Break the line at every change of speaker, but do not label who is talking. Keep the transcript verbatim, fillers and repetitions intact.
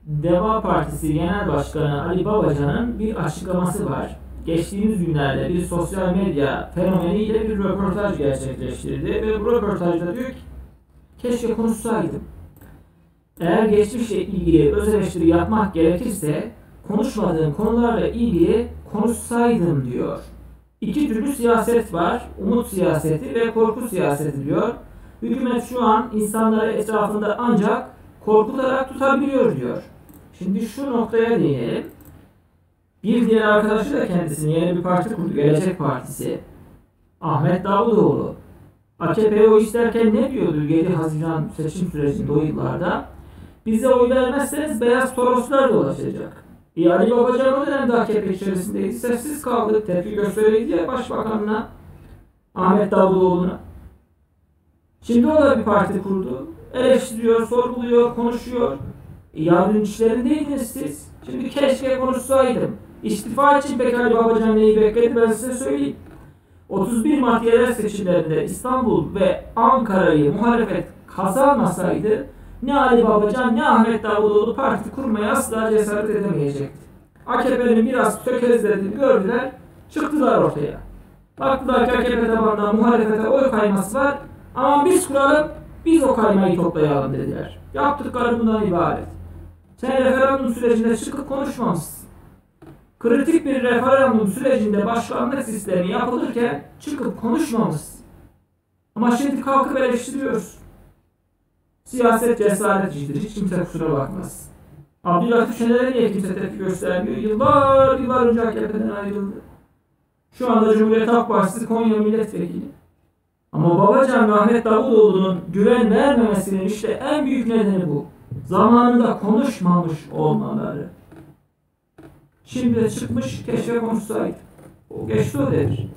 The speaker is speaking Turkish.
Deva Partisi Genel Başkanı Ali Babacan'ın bir açıklaması var. Geçtiğimiz günlerde bir sosyal medya fenomeniyle bir röportaj gerçekleştirdi ve bu röportajda diyor ki, keşke konuşsaydım. Eğer geçmişle ilgili öz eleştiri yapmak gerekirse konuşmadığım konularla ilgili konuşsaydım diyor. İki türlü siyaset var. Umut siyaseti ve korku siyaseti diyor. Hükümet şu an insanları etrafında ancak korkutarak tutabiliyor diyor. Şimdi şu noktaya değinelim. Bir diğer arkadaşı da kendisini yeni bir parti kurdu. Gelecek Partisi. Ahmet Davutoğlu. A K P'ye oy isterken ne diyordu yedi Haziran seçim sürecinde o yıllarda? Bize oy vermezseniz beyaz toroslar dolaşacak. E Ali Babacan o dönemde A K P içerisindeydi. Sessiz kaldı. Tepki gösteriydi ya Başbakan'la, Ahmet Davutoğlu'na. Şimdi o da bir parti kurdu. Eleştiriyor, sorguluyor, konuşuyor. E yarın işlerindeydiniz siz. Şimdi keşke konuşsaydım. İstifa için pek Ali Babacan neyi bekledi ben size söyleyeyim. otuz bir Mart yerel seçimlerinde İstanbul ve Ankara'yı muhalefet kazanmasaydı ne Ali Babacan ne Ahmet Davutoğlu parti kurmaya asla cesaret edemeyecekti. A K P'nin biraz tökezlediğini gördüler, çıktılar ortaya. Baktılar ki A K P tabanında muhalefete oy kayması var, ama biz kuralım, biz o kaymayı toplayalım dediler. Yaptıkları bundan ibaret. Sen referandum sürecinde çıkıp konuşmamışsın. Kritik bir referandum sürecinde başkanlık sistemi yapılırken çıkıp konuşmamışsın. Ama şimdi kalkıp eleştiriyoruz. Siyaset cesaret işidir. Hiç kimse kusura bakmaz. Abdülhatif Şener'e niye kimse tepki göstermiyor? Yıllar yıllar önce A K P'den ayrıldı. Şu anda Cumhuriyet Halk Partisi Konya Milletvekili. Ama Babacan ve Ahmet Davutoğlu'nun güven vermemesinin işte en büyük nedeni bu. Zamanında konuşmamış olmaları. Şimdi de çıkmış keşke konuşsaydı. O geçti o devir.